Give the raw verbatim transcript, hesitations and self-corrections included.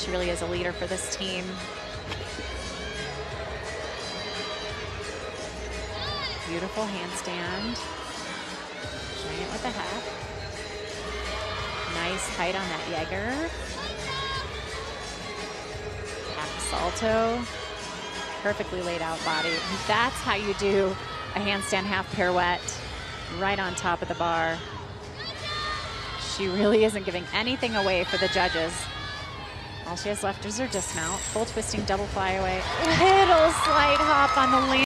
She really is a leader for this team. Beautiful handstand. Giant with the half. Nice height on that Jaeger. Half salto. Perfectly laid out body. And that's how you do a handstand half pirouette right on top of the bar. She really isn't giving anything away for the judges. All she has left is her dismount. Full twisting double flyaway. Little slight hop on the land.